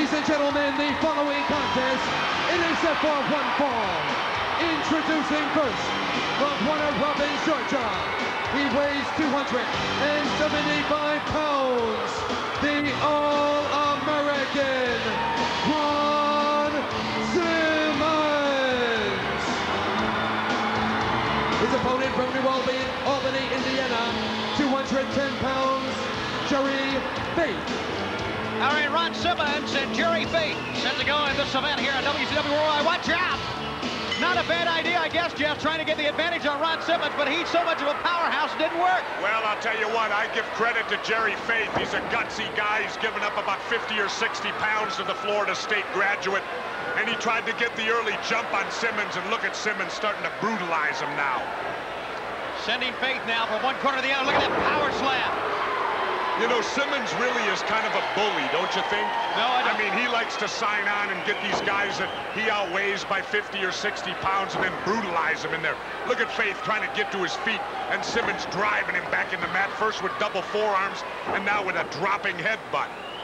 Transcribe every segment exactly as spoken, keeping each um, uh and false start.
Ladies and gentlemen, the following contest, it is set for one fall. Introducing first, from Warner Robins, Georgia. He weighs two hundred seventy-five pounds. The All-American, Ron Simmons. His opponent from New Albany, Albany, Indiana, two hundred ten pounds, Jerry Faith. All right, Ron Simmons and Jerry Faith set to go in this event here on W C W Worldwide. Watch out! Not a bad idea, I guess, Jeff, trying to get the advantage on Ron Simmons, but he's so much of a powerhouse, it didn't work. Well, I'll tell you what, I give credit to Jerry Faith. He's a gutsy guy. He's given up about fifty or sixty pounds to the Florida State graduate, and he tried to get the early jump on Simmons, and look at Simmons starting to brutalize him now. Sending Faith now from one corner to the other. Look at that power slam. You know, Simmons really is kind of a bully, don't you think? No, I don't. I mean, he likes to sign on and get these guys that he outweighs by fifty or sixty pounds and then brutalize them in there. Look at Faith trying to get to his feet, and Simmons driving him back in the mat, first with double forearms and now with a dropping headbutt.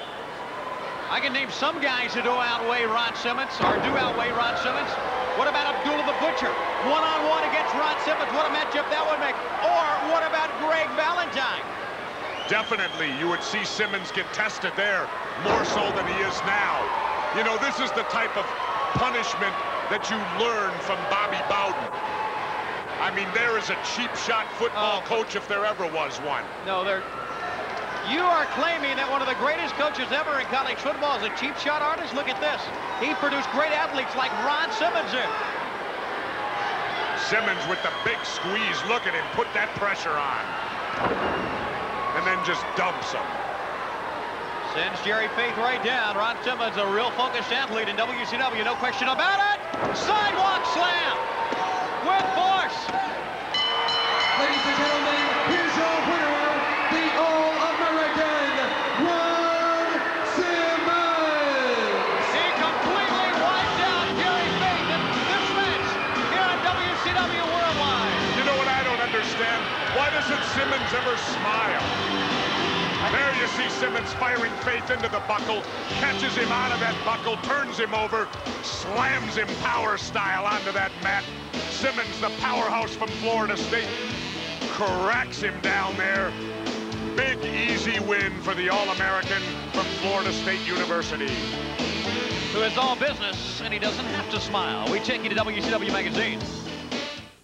I can name some guys who do outweigh Ron Simmons, or do outweigh Ron Simmons. What about Abdullah the Butcher? One-on-one against Ron Simmons. What a matchup that would make. Or what about Greg Valentine? Definitely, you would see Simmons get tested there more so than he is now. You know, this is the type of punishment that you learn from Bobby Bowden. I mean, there is a cheap shot football oh. coach if there ever was one. No, there. You are claiming that one of the greatest coaches ever in college football is a cheap shot artist? Look at this. He produced great athletes like Ron Simmons did. Simmons with the big squeeze. Look at him put that pressure on. And then just dumps him. Sends Jerry Faith right down. Ron Simmons, a real focused athlete in W C W, no question about it. Sidewalk slam with force. Ladies and gentlemen, here's your winner, the All-American, Ron Simmons. He completely wiped out Jerry Faith in this match here on W C W Worldwide. You know what I don't understand? Why doesn't Simmons ever smile? There you see Simmons firing Faith into the buckle, catches him out of that buckle, turns him over, slams him power style onto that mat. Simmons, the powerhouse from Florida State, cracks him down there. Big, easy win for the All-American from Florida State University. Who is all business, and he doesn't have to smile. We take you to W C W Magazine.